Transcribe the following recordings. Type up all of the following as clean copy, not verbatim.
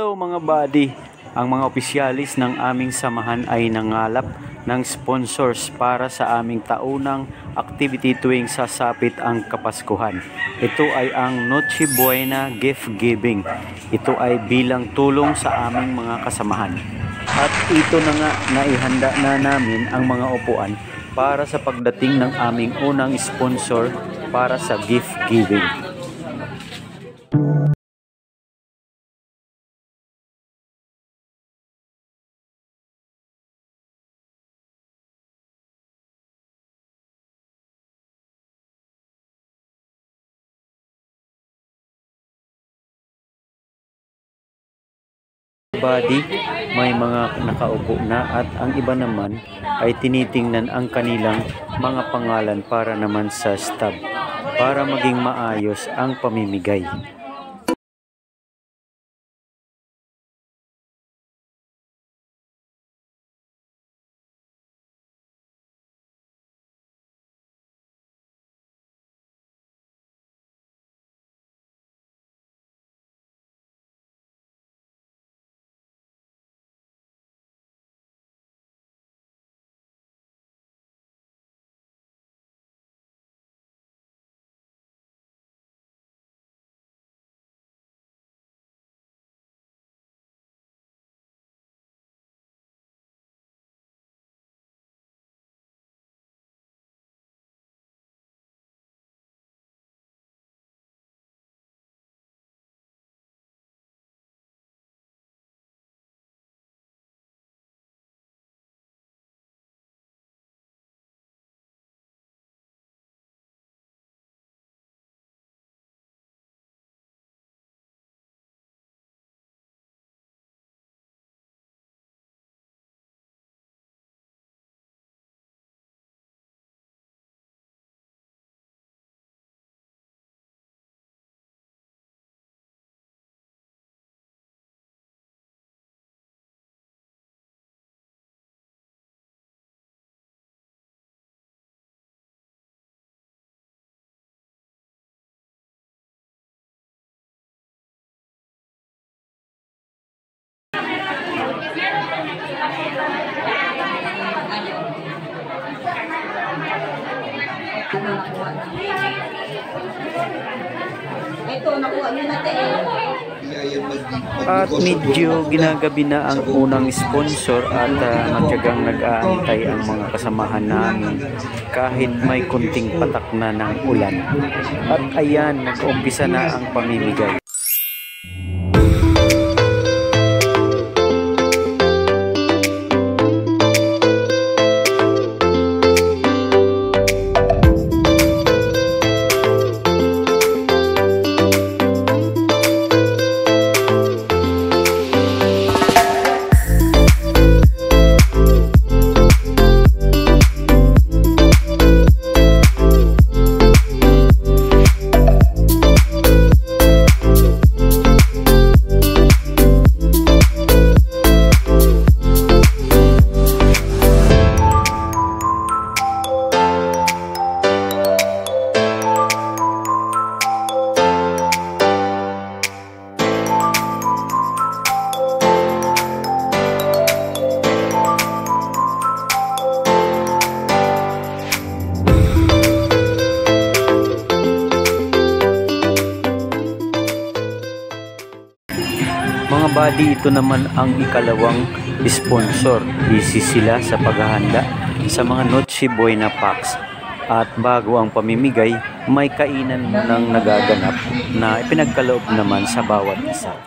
Hello mga buddy! Ang mga opisyalis ng aming samahan ay nangalap ng sponsors para sa aming taunang activity tuwing sasapit ang Kapaskuhan. Ito ay ang Noche Buena Gift Giving. Ito ay bilang tulong sa aming mga kasamahan. At ito na nga, naihanda na namin ang mga upuan para sa pagdating ng aming unang sponsor para sa gift giving. Buddy, may mga nakaupo na at ang iba naman ay tinitingnan ang kanilang mga pangalan para naman sa stub para maging maayos ang pamimigay. At medyo ginagabi na ang unang sponsor at matyagang nag-aantay ang mga kasamahan namin kahit may kunting patak na ng ulan. At ayan, nag-umpisa na ang pamimigay. Mga buddy, ito naman ang ikalawang sponsor. Busy sila sa paghahanda sa mga Noche Buena packs. At bago ang pamimigay, may kainan munang nagaganap na ipinagkaloob naman sa bawat isa.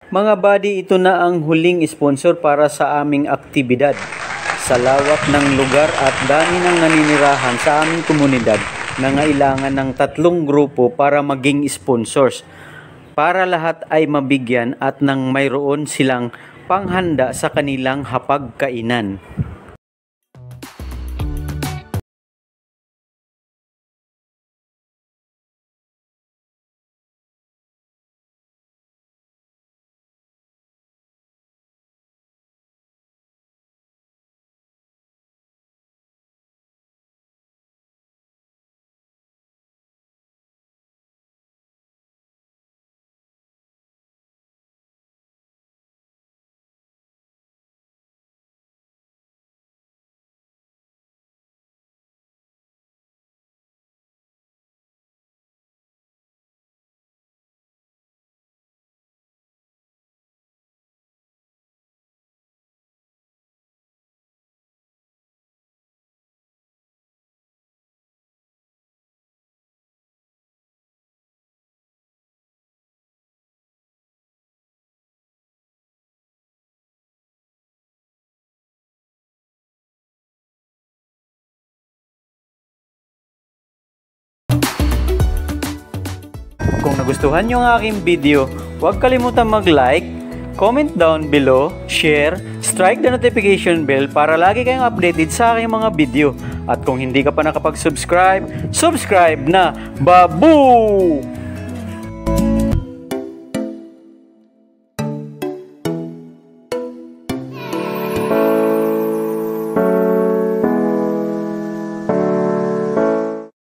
Mga buddy, ito na ang huling sponsor para sa aming aktibidad. Sa lawak ng lugar at dami ng naninirahan sa aming komunidad, nangailangan ng 3 grupo para maging sponsors. Para lahat ay mabigyan at nang mayroon silang panghanda sa kanilang hapagkainan. Kung nagustuhan nyo ang aking video, huwag kalimutan mag-like, comment down below, share, strike the notification bell para lagi kayong updated sa aking mga video. At kung hindi ka pa nakapag-subscribe, subscribe na! Babu!